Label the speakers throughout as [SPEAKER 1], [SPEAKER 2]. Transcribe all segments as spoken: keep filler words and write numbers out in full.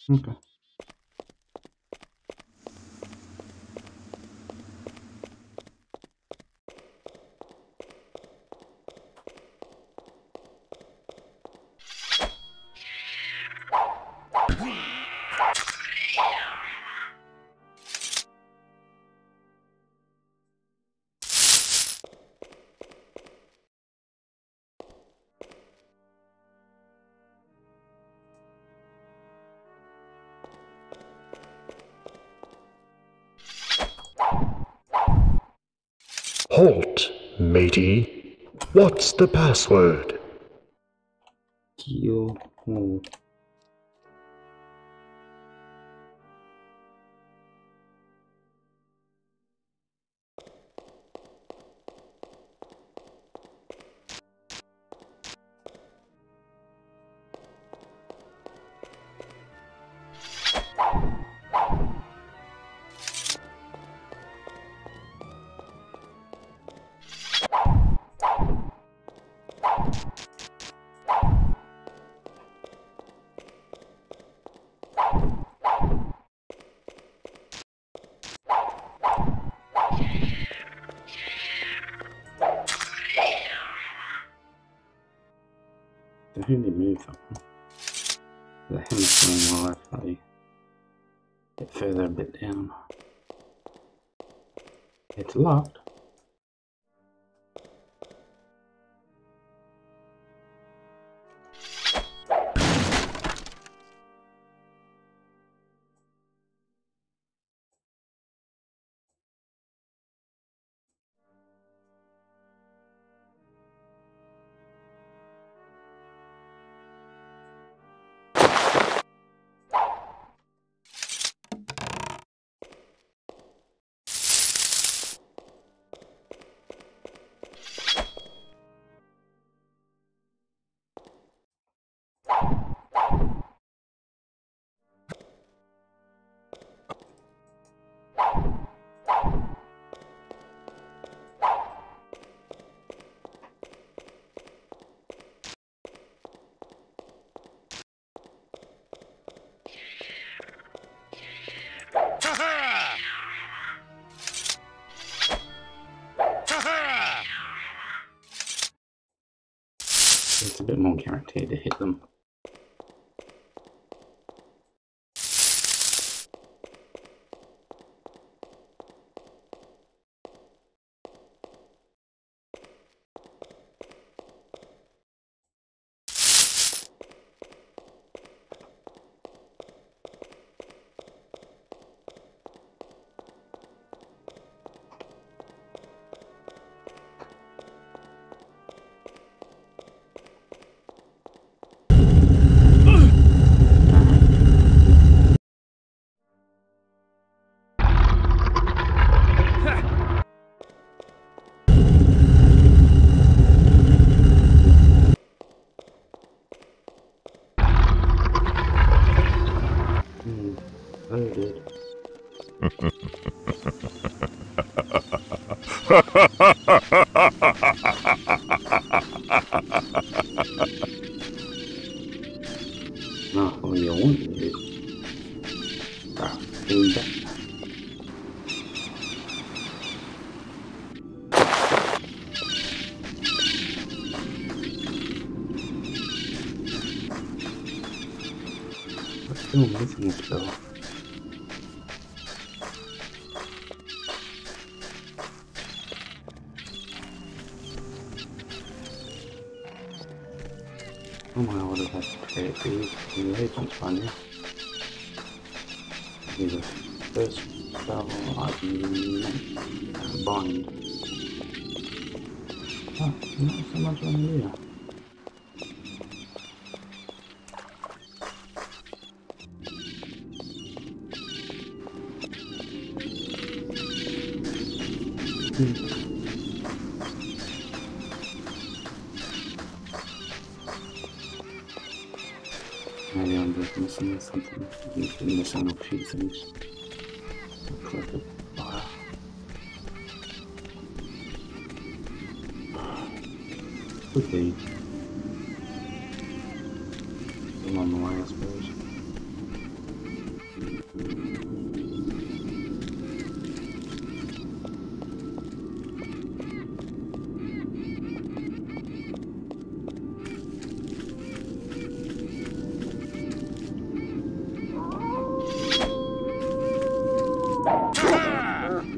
[SPEAKER 1] Okay.
[SPEAKER 2] Halt, matey. What's the password?
[SPEAKER 1] Kill. Oh. I think they moved that one. Let him swing while I play. Bit further, a bit down. It's locked. It's a bit more guaranteed to hit them. Loaded. Not all you want to do. Ah, do that. What's still missing still? Oh my, what have I created these? The agents by now. These are first spell I've made uh, bind. Oh, not so much on here. Hmm. Maybe I'm just missing something. I'm missing a few things. Click it. Fire. Could be. I'm on the way, I suppose.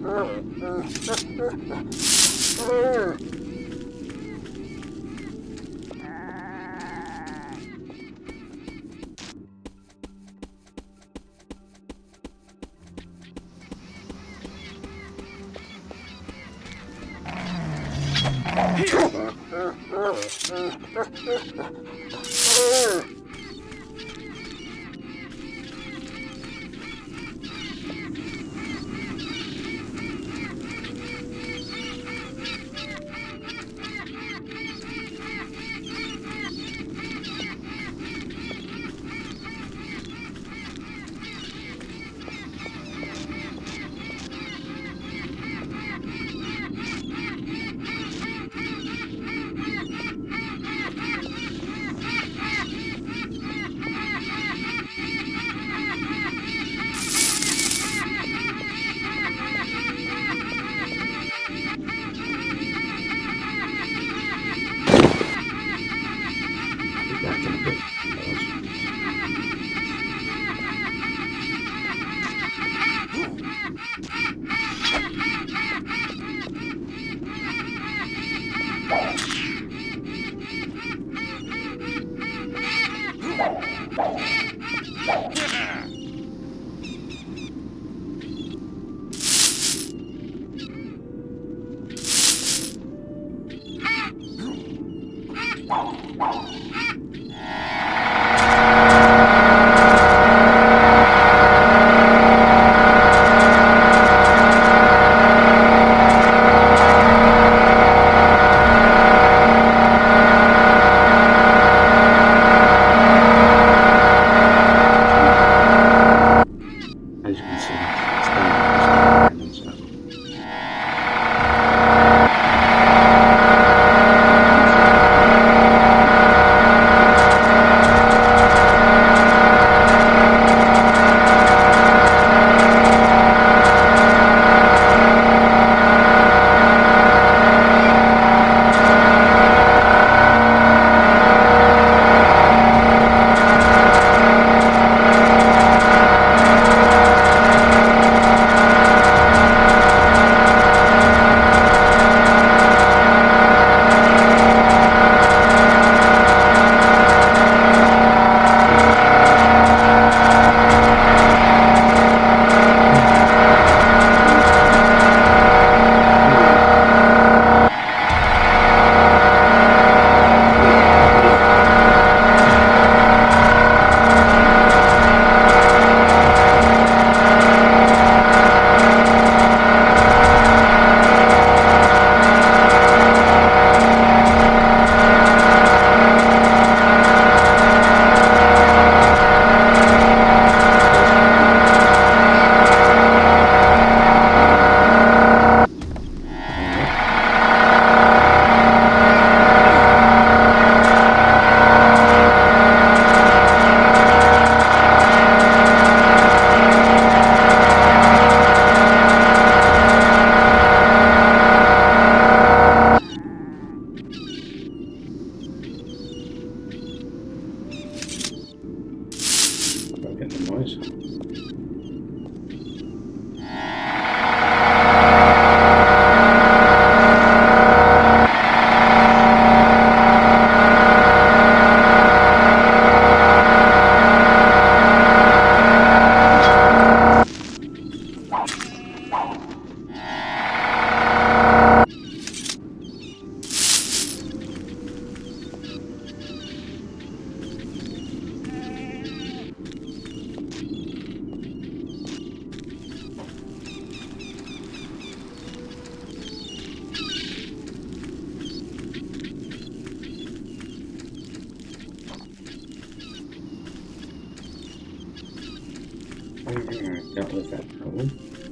[SPEAKER 1] That was that problem.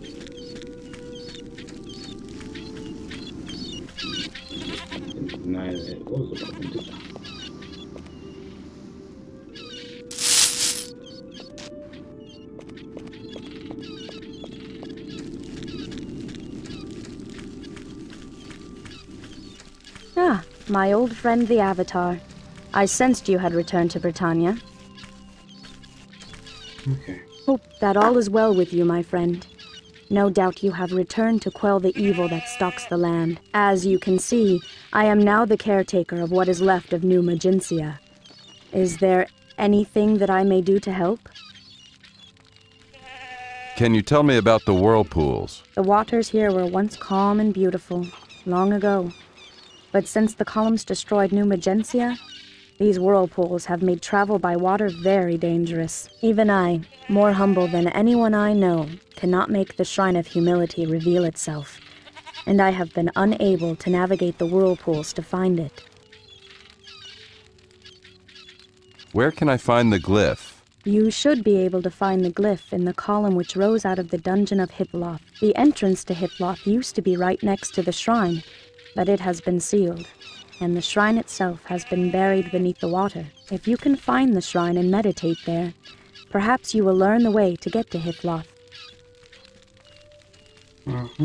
[SPEAKER 1] Didn't deny that it was a problem, did I?
[SPEAKER 3] Ah, my old friend the Avatar. I sensed you had returned to Britannia.
[SPEAKER 1] Okay.
[SPEAKER 3] Hope that all is well with you, my friend. No doubt you have returned to quell the evil that stalks the land. As you can see, I am now the caretaker of what is left of New Magincia. Is there anything that I may do to help?
[SPEAKER 4] Can you tell me about the whirlpools?
[SPEAKER 3] The waters here were once calm and beautiful, long ago. But since the columns destroyed New Magincia, these whirlpools have made travel by water very dangerous. Even I, more humble than anyone I know, cannot make the Shrine of Humility reveal itself, and I have been unable to navigate the whirlpools to find it.
[SPEAKER 4] Where can I find the glyph?
[SPEAKER 3] You should be able to find the glyph in the column which rose out of the dungeon of Hitloth. The entrance to Hitloth used to be right next to the shrine, but it has been sealed, and the shrine itself has been buried beneath the water. If you can find the shrine and meditate there, perhaps you will learn the way to get to Hitloth.
[SPEAKER 1] Mm-hmm.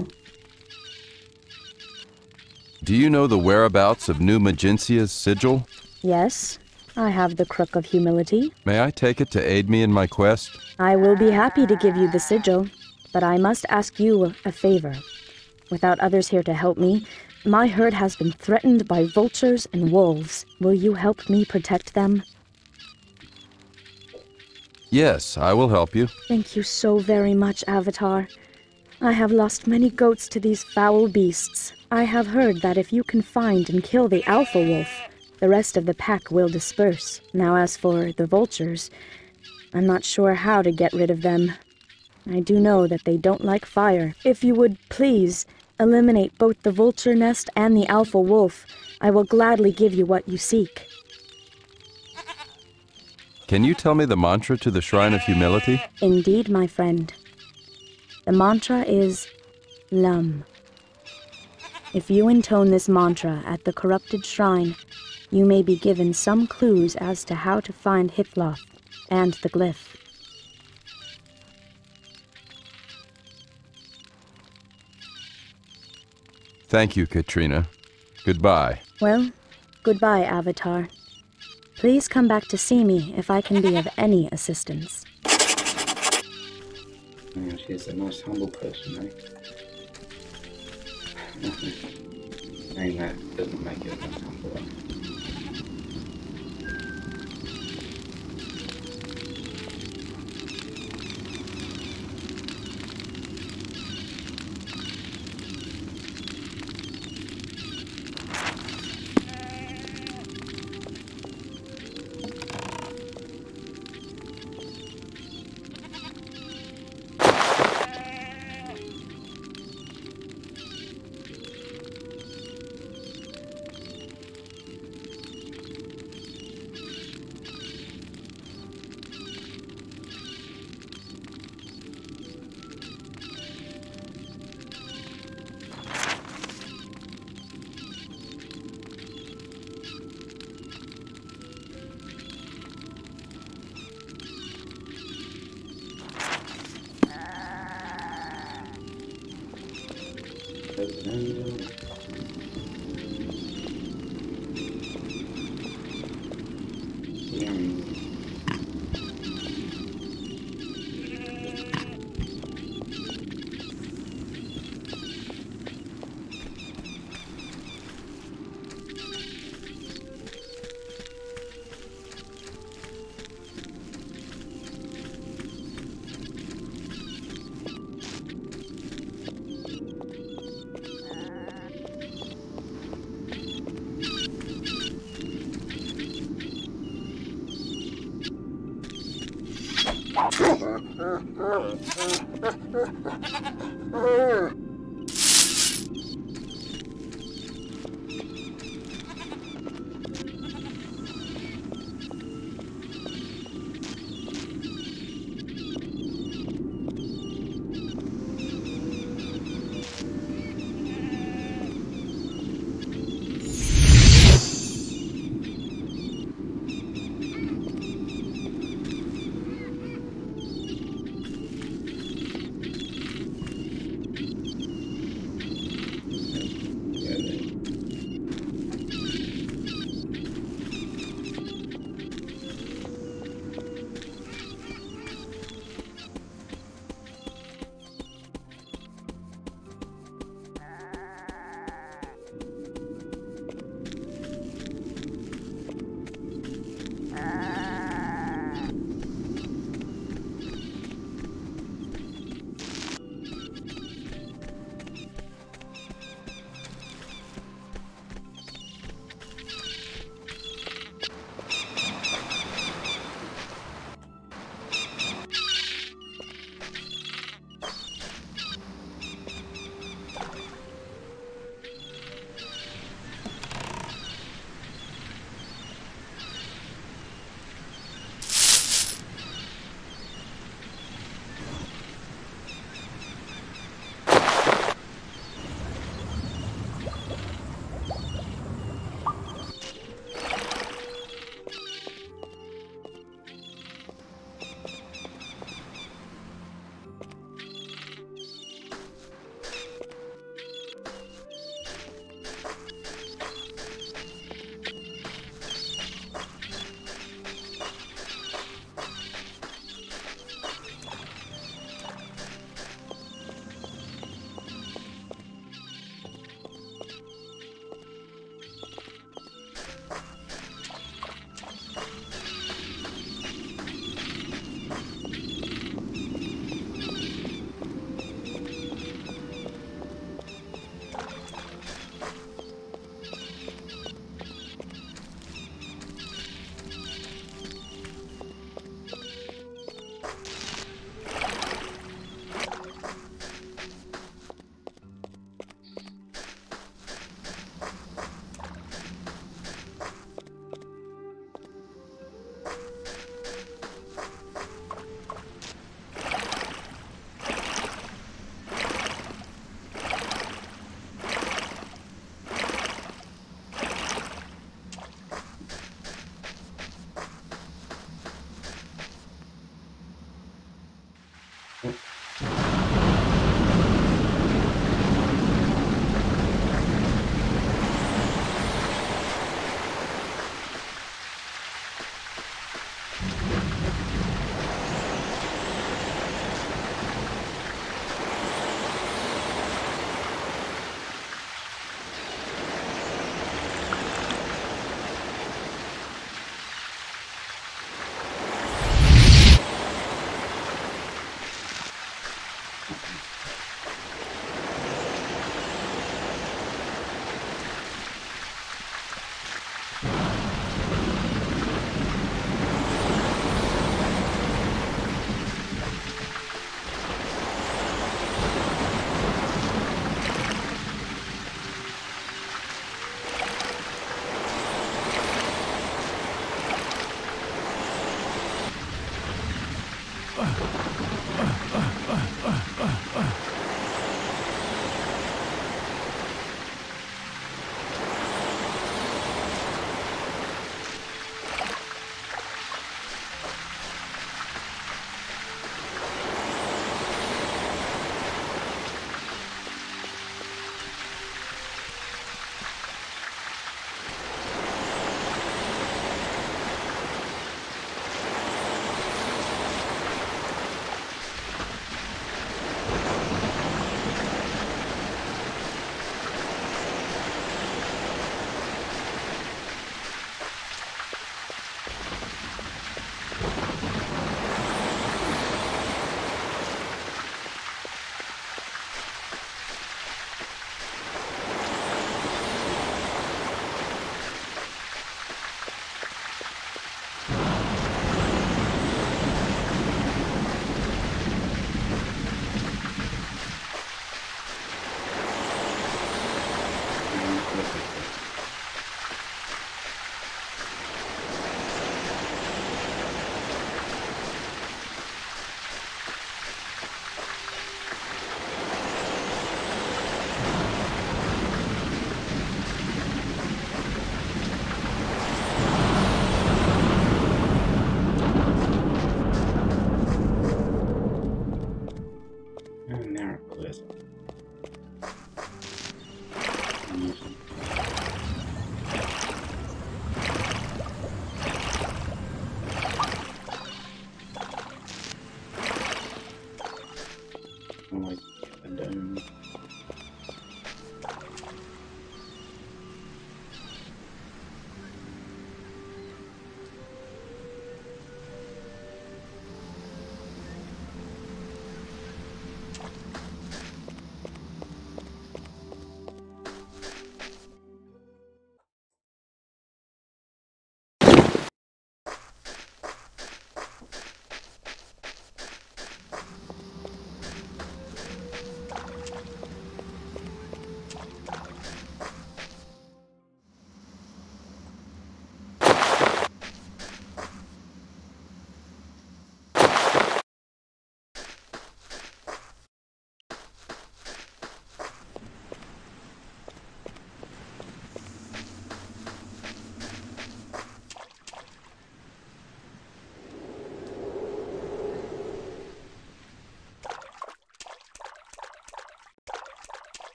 [SPEAKER 4] Do you know the whereabouts of New Magincia's sigil?
[SPEAKER 3] Yes, I have the Crook of Humility.
[SPEAKER 4] May I take it to aid me in my quest?
[SPEAKER 3] I will be happy to give you the sigil, but I must ask you a favor. Without others here to help me, my herd has been threatened by vultures and wolves. Will you help me protect them?
[SPEAKER 4] Yes, I will help you.
[SPEAKER 3] Thank you so very much, Avatar. I have lost many goats to these foul beasts. I have heard that if you can find and kill the alpha wolf, the rest of the pack will disperse. Now as for the vultures, I'm not sure how to get rid of them. I do know that they don't like fire. If you would please eliminate both the vulture nest and the alpha wolf, I will gladly give you what you seek.
[SPEAKER 4] Can you tell me the mantra to the Shrine of Humility?
[SPEAKER 3] Indeed, my friend. The mantra is Lum. If you intone this mantra at the corrupted shrine, you may be given some clues as to how to find Hitloth and the glyph.
[SPEAKER 4] Thank you, Katrina. Goodbye.
[SPEAKER 3] Well, goodbye, Avatar. Please come back to see me if I can be of any assistance.
[SPEAKER 1] Yeah, she's a nice humble person, eh? Saying that doesn't make it less humble.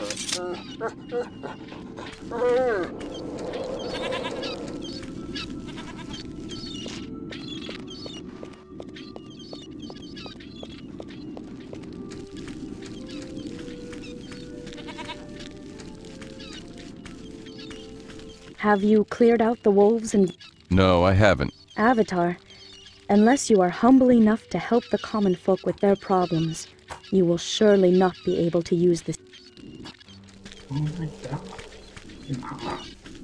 [SPEAKER 3] Have you cleared out the wolves and...
[SPEAKER 4] No, I haven't.
[SPEAKER 3] Avatar, unless you are humble enough to help the common folk with their problems, you will surely not be able to use this.
[SPEAKER 1] Oh my god. Nah.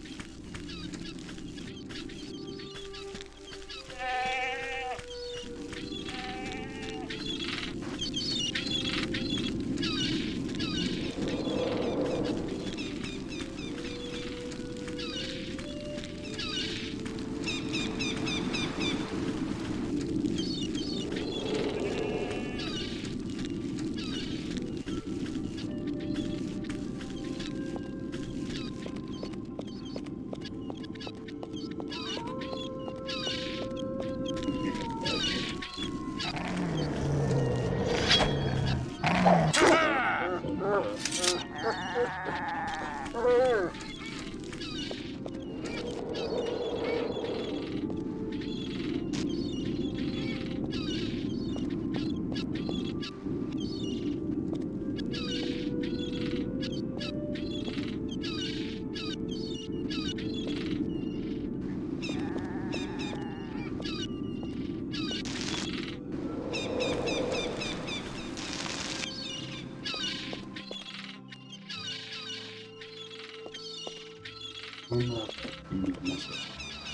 [SPEAKER 1] I'm not going to mess with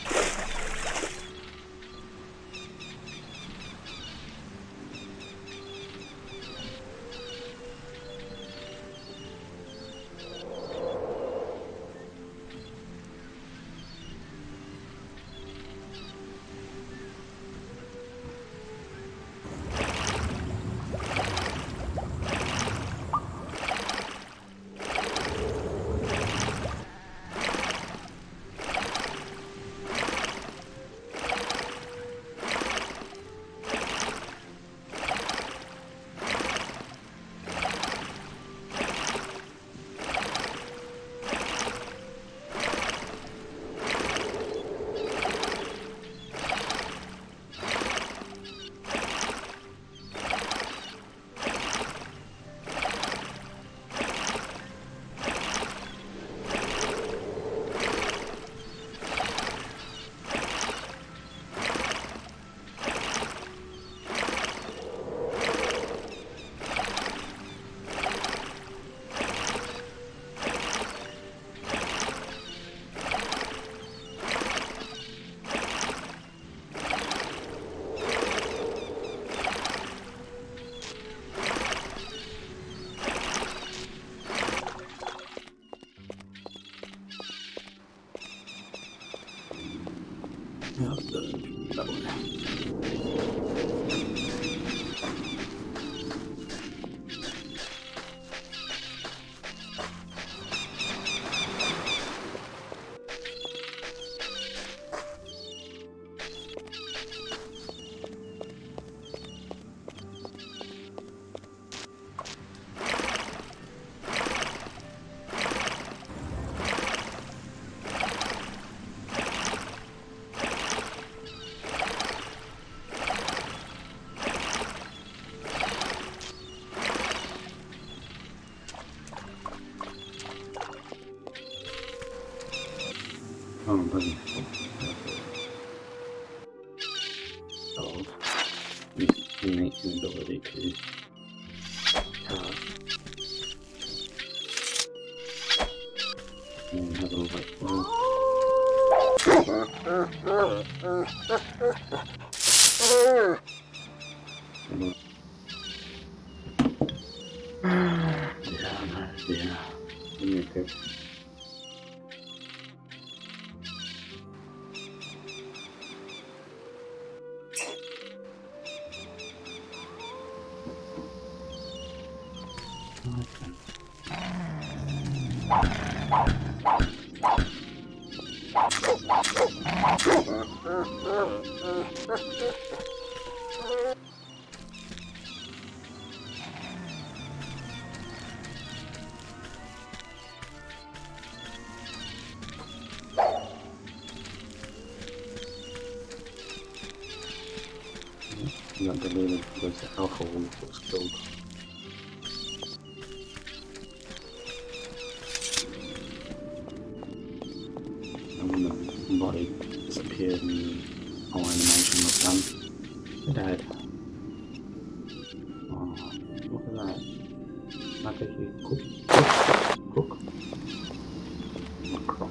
[SPEAKER 1] Not the that way. Oh, it doesn't. Oh, innate inability to cast. And have a like well. Yeah, no idea. Give me a pick. got deleted because the alpha wolf was killed. And when the body disappeared and the whole animation was done, it died. Oh, look at that. Like a huge cook. Cook. Cook. Or crook.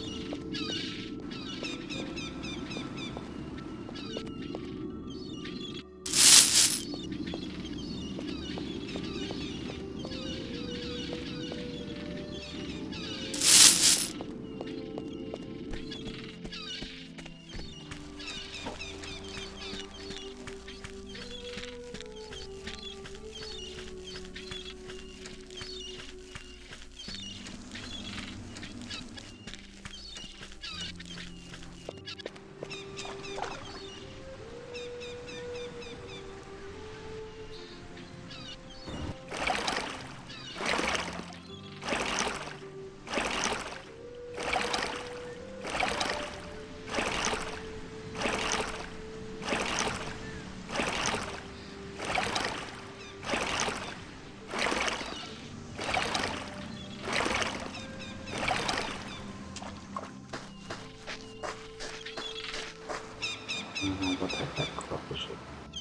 [SPEAKER 1] Uh, what the heck, crop is it?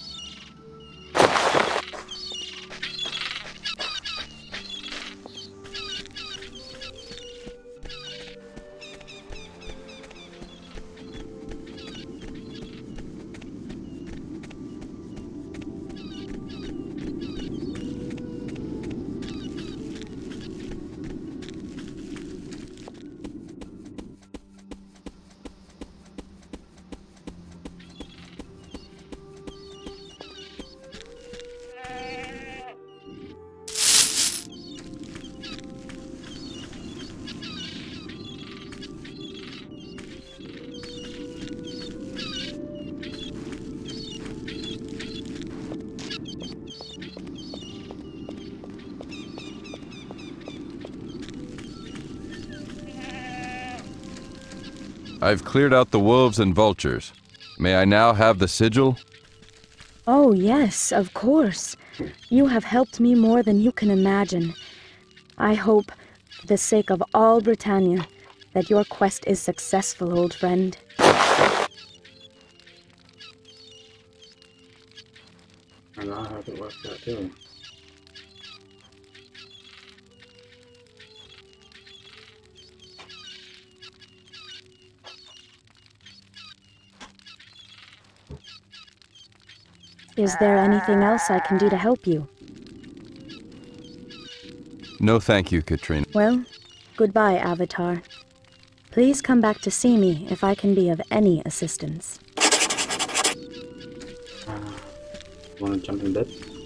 [SPEAKER 4] I've cleared out the wolves and vultures. May I now have the sigil?
[SPEAKER 3] Oh, yes, of course. You have helped me more than you can imagine. I hope, for the sake of all Britannia, that your quest is successful, old friend.
[SPEAKER 1] And I hope it worked out too.
[SPEAKER 3] Is there anything else I can do to help you?
[SPEAKER 4] No thank you, Katrina.
[SPEAKER 3] Well, goodbye, Avatar. Please come back to see me if I can be of any assistance.
[SPEAKER 1] Uh, wanna jump in bed?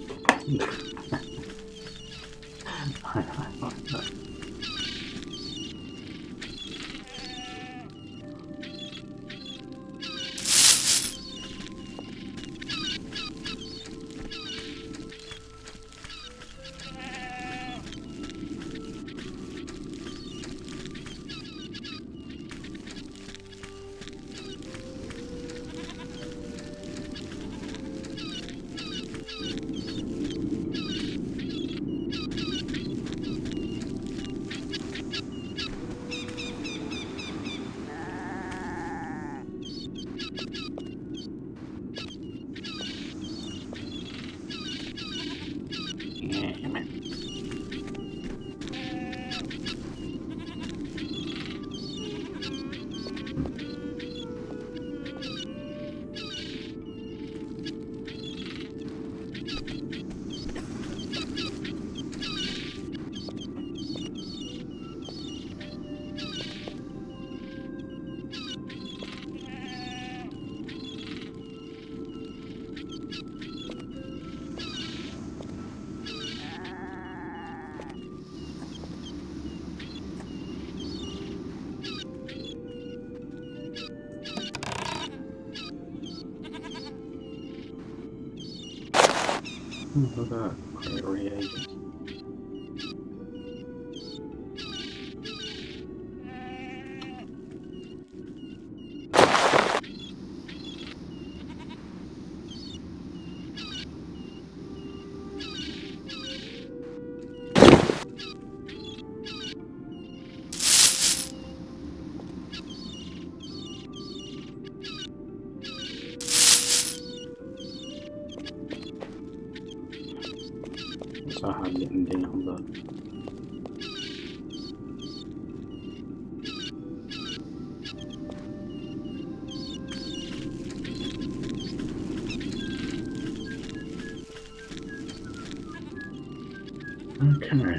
[SPEAKER 1] Look at that, great reagents. so hard getting down, but okay.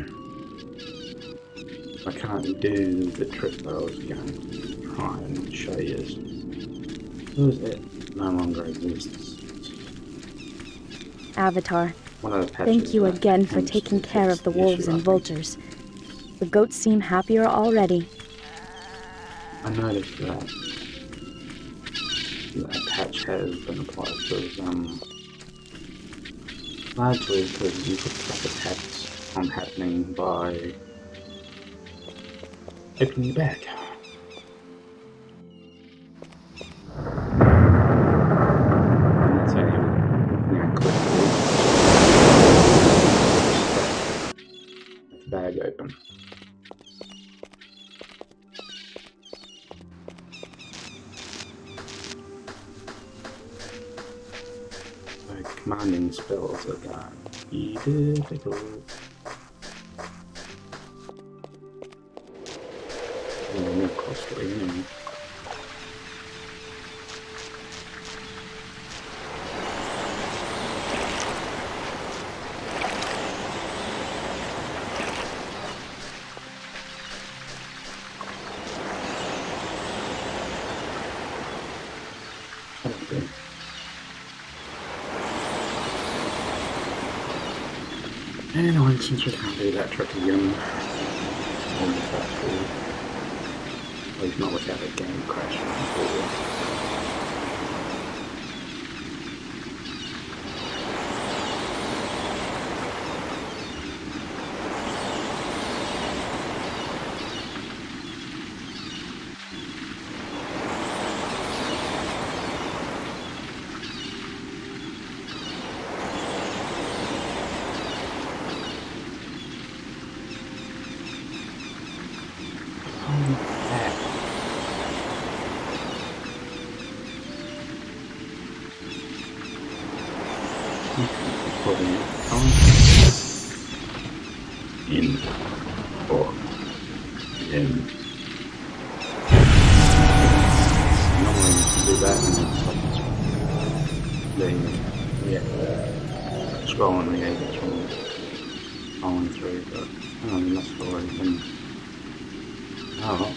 [SPEAKER 1] I can't do the trick that I was going to try and show you. Because it no longer exists.
[SPEAKER 3] Avatar,
[SPEAKER 1] One of the patches
[SPEAKER 3] thank you
[SPEAKER 1] that
[SPEAKER 3] again for
[SPEAKER 1] tends
[SPEAKER 3] taking
[SPEAKER 1] to
[SPEAKER 3] care
[SPEAKER 1] fix
[SPEAKER 3] of the
[SPEAKER 1] the
[SPEAKER 3] wolves
[SPEAKER 1] issue, I
[SPEAKER 3] and
[SPEAKER 1] think.
[SPEAKER 3] vultures. The goats seem happier already.
[SPEAKER 1] I noticed that that patch has been applied because, um, largely because you could track attacks from happening by opening your bag. And that's how you, you know, click the, the bag open. Commanding spells are gonna be difficult. And more costly anyway. Okay. Anyway, since we can't do that trick again, on the factory, at least not without a game crashing before. Putting it on in or in. Normally you can do that and then yeah, uh, scrolling the edges from following through, but oh, you must have already been. Oh.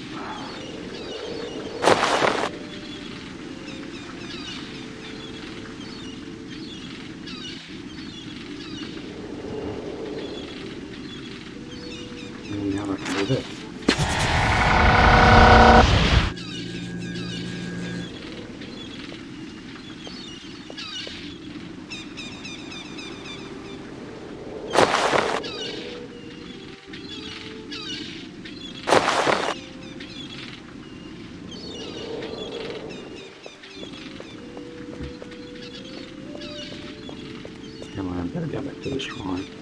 [SPEAKER 1] And now I can do this. Come on, I better go back to the shrine.